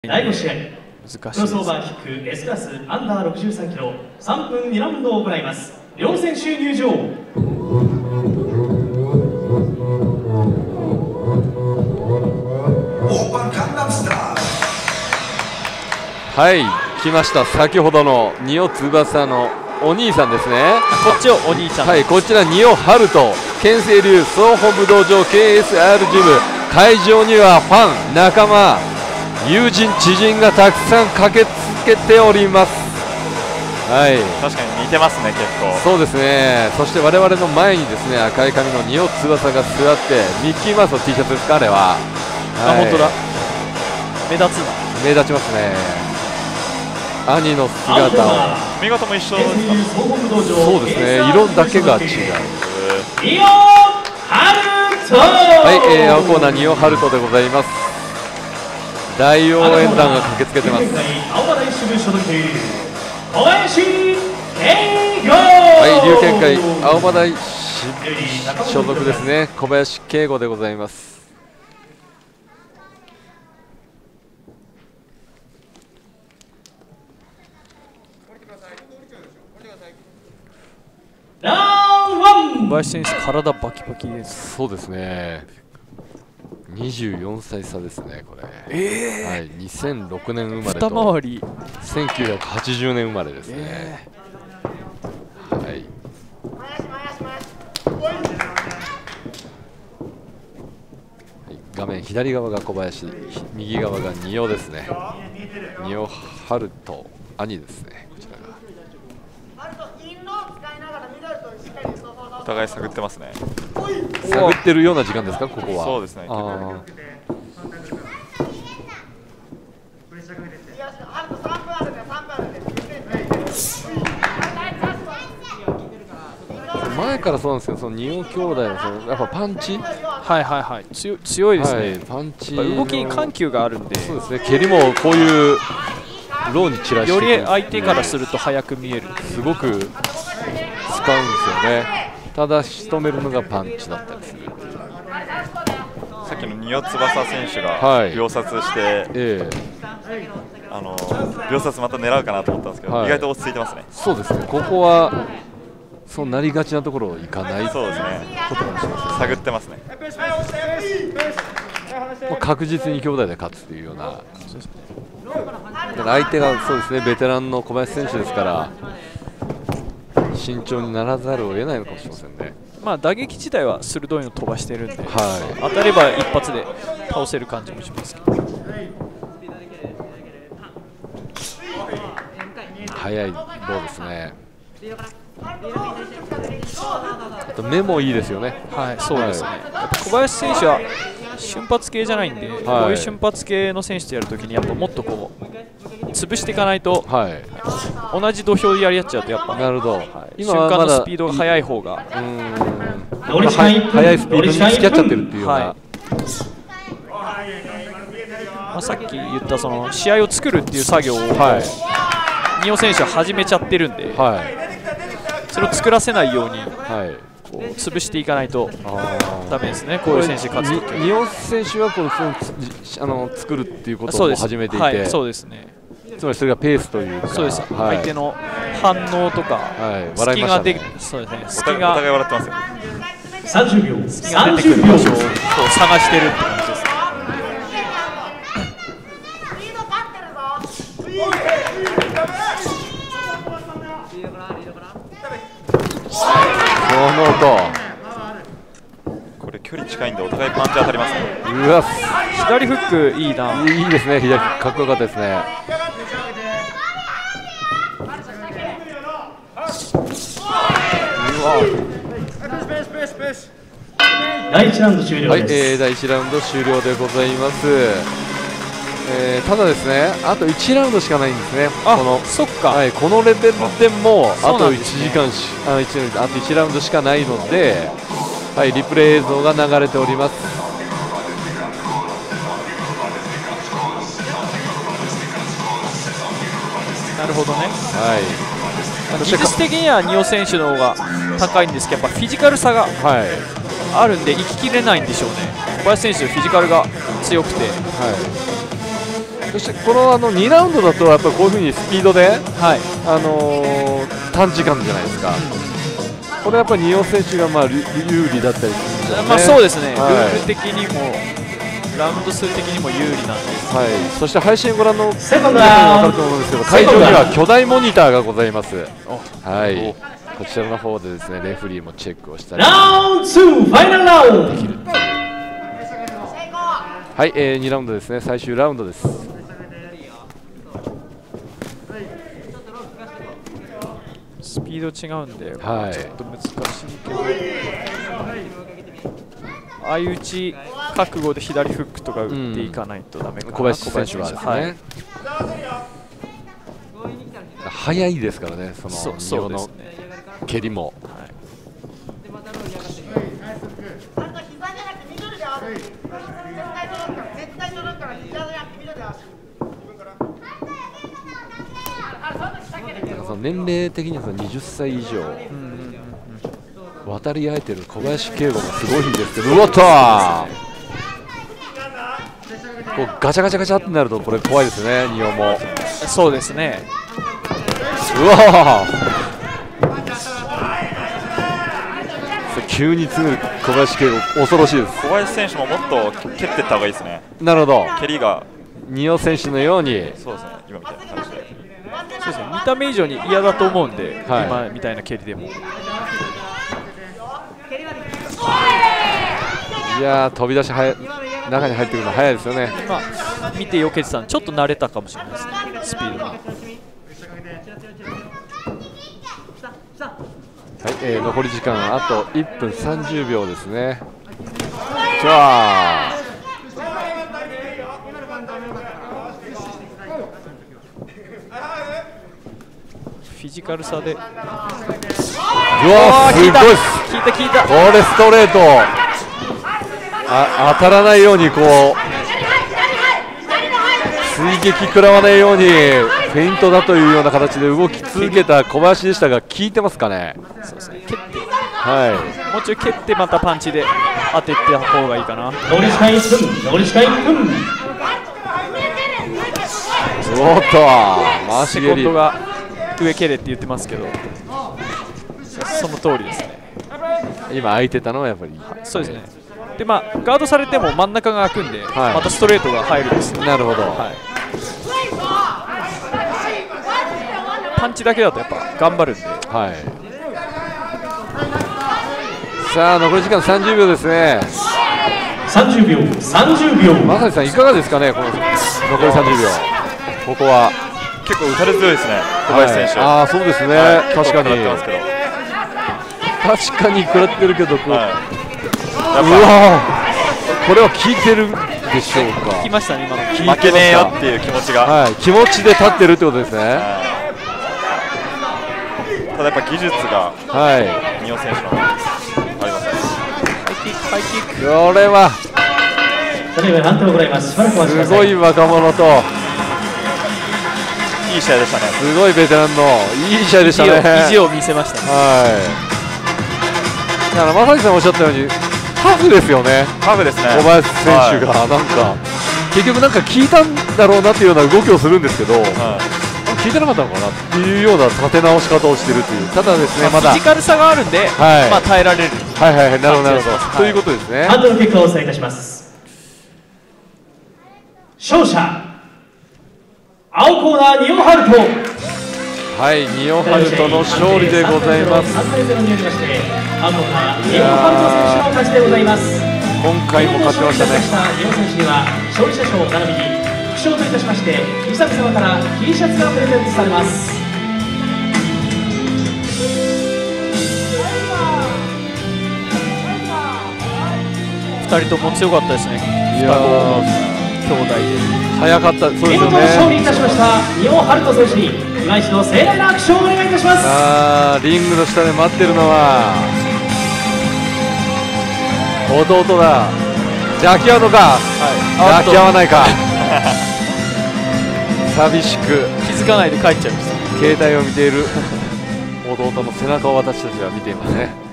第5試合、 難しいクロスオーバーキック S クラスアンダー63キロ、3分2ラウンドを行います。両選手入場。 はい、来ました。先ほどの仁尾翼のお兄さんですね。 こっちをお兄ちゃん。 はい、こちら仁尾春人、県西流総本部道場 KSR ジム。会場にはファン、仲間、友人、知人がたくさん駆けつけております。はい、 確かに似てますね、結構。 そうですね。そして我々の前にですね、赤い髪の仁尾翼が座って、ミッキーマウスの T シャツですか、あれは。 あ、本当だ。目立つな。 目立ちますね。兄の姿を。 髪型も一緒ですか。 そうですね。色だけが違う。 仁尾春人。 はい、青コーナー仁尾春人でございます。大応援団が駆けつけてます。 青葉台支部所属小林慶吾。 はい、龍拳会青葉台所属ですね。小林慶吾でございます。 小林選手、体バキバキです。 そうですね。24歳差ですね、これ。はい、2006年生まれと。 二回り。 1980年生まれですね。はい。画面左側が小林、右側が仁尾ですね。仁尾春人、兄ですね。こちらが。 お互い探ってますね。 探ってるような時間ですか、ここは。 そうですね。 前からそうなんですけど、その仁尾兄弟のそのやっぱパンチ、 はいはいはい、強いですね。 パンチ動きに緩急があるんで、 そうですね。蹴りもこういうローに散らしてより相手からすると速く見える。 すごく使うんですよね。ただ仕留めるのがパンチだったりする。 さっきの仁尾翼選手が秒殺して、秒殺また狙うかなと思ったんですけど、意外と落ち着いてますね。 そうですね。ここはそうなりがちなところをいかないそうですね。 ことかもしれません。 探ってますね。 確実に兄弟で勝つというような。相手がそうですね、ベテランの小林選手ですから慎重にならざるを得ないのかもしれませんね。 まあ打撃自体は鋭いの飛ばしてるんで、 当たれば一発で倒せる感じもしますけど。 速いボールですね。あと目もいいですよね。 はい、そうですね。小林選手は瞬発系じゃないんで、こういう瞬発系の選手とやるときにやっぱもっとこう潰していかないと、同じ土俵でやり合っちゃうとやっぱなるほど、 今瞬間のスピードが速い方が速いスピードに付き合っちゃってるっていうような。 さっき言ったその試合を作るっていう作業を仁尾選手は始めちゃってるんで、それを作らせないようにこう潰していかないとダメですね。こういう選手勝つとき仁尾選手はこの作るっていうことを始めていて、 そうですね。 つまりそれがペースというか、 そうです。相手の反応とか隙がで、そうですね。隙がお互い笑ってますよ。 30秒。 隙が出てくる場所を探してるって感じですね。 この音、 これ距離近いんでお互いパンチ当たりますね。 うわ、 左フックいいな。 いいですね。左フックかっこよかったですね。 第1ラウンド終了です。 はい、第1ラウンド終了でございます。ただですね、あと1ラウンドしかないんですね。 そっか。 このレベルでもあと1時間あと1ラウンドしかないので、リプレイ映像が流れております。 なるほどね。技術的には仁尾選手の方が高いんですけど、やっぱフィジカル差があるんで行ききれないんでしょうね。小林選手フィジカルが強くて、 そしてこの2ラウンドだとやっぱりこういうふうにスピードで、はい、短時間じゃないですか。これやっぱり仁王選手が有利だったりするんですよね。 まあそうですね、はい、ルール的にもラウンド数的にも有利なんです、 はい、そして配信ご覧の皆さんに分かると思うんですけど、会場には巨大モニターがございます。はい、こちらの方でですねレフェリーもチェックをしたりラウンド2ファイナルラウンドできる。はい、2ラウンドですね、最終ラウンドです。 スピード違うんで、 はい、 ちょっと難しいけど、相打ち覚悟で左フックとか打っていかないとダメかな、 小林選手はですね、はい、速いですからね、その仁王の蹴りも。年齢的には20歳以上渡り合えてる小林圭吾もすごいんですけど、うわっとこうガチャガチャガチャってなるとこれ怖いですね、仁王も。 そうですね。 うわ急に次ぐ小林圭吾恐ろしいです。 小林選手ももっと蹴っていった方がいいですね。 なるほど、 蹴りが仁王選手のように。 そうですね、今みたいな感じで。 そうですね、見た目以上に嫌だと思うんで、はい、今みたいな蹴りでも。 いやー、飛び出し中に入ってくるの早いですよね。 まあ、見てよけてたのちょっと慣れたかもしれないですね、スピードに。 はい、残り時間あと1分30秒ですね。じゃあフィジカル差で、うわー、すごいっす。 効いた効いた。 これストレート当たらないようにこう追撃食らわないようにフェイントだというような形で動き続けた小林でしたが、効いてますかね。 そうですね、蹴って、 はい、 もうちょい蹴ってまたパンチで当てた方がいいかな。 残り時間1分、残り時間1分。 おっと回し蹴り、 セコンドが上蹴れって言ってますけど、その通りですね。 今空いてたのはやっぱり、 そうですね。でまあガードされても真ん中が開くんで、はい、またストレートが入るんですよ。 なるほど、 はい、パンチだけだとやっぱ頑張るんで、 はい、さあ残り時間30秒ですね。 30秒、30秒。 まさにさんいかがですかね、この残り30秒。ここは結構打たれ強いですね、小林選手。 はい、ああそうですね、はい、確かに食らってるけど、こう、はい、うわこれは効いてるでしょうか。 効きましたね、今の。 負けねえよっていう気持ちが、 はい、気持ちで立ってるってことですね。はい、 ただやっぱ技術が仁王選手のありますね。 ハイキック、 これはすごい若者といい試合でしたね。 すごいベテランのいい試合でしたね。 意地を見せましたね。 はい。だから正木さんおっしゃったようにタフですよね。 タフですね。 小林選手がなんか、結局なんか効いたんだろうなっていうような動きをするんですけど、効いてなかったのかなっていうような立て直し方をしているという。ただですね、まだフィジカル差があるんで、まあ耐えられる。 はいはいはい、なるほどなるほど。ということですね。 ハンドル結果をお伝えいたします。勝者青コーナー仁王ハルト。 はい、仁王ハルトの勝利でございます。 3対0によりまして青コーナー仁王ハルト選手の勝ちでございます。 今回も勝ちましたね。 仁王選手には勝利者賞並びに副賞といたしまして伊佐様から T シャツがプレゼントされます。 2人とも強かったですね。 いや兄弟で早かった。そうですよね。 見事勝利いたしました仁王ハルト選手に今一度盛大な拍手をお願いいたします。 さあリングの下で待ってるのは弟だ。抱き合うのか、抱き合わないか寂しく気づかないで帰っちゃいます。 携帯を見ている弟の背中を私たちは見ていますね。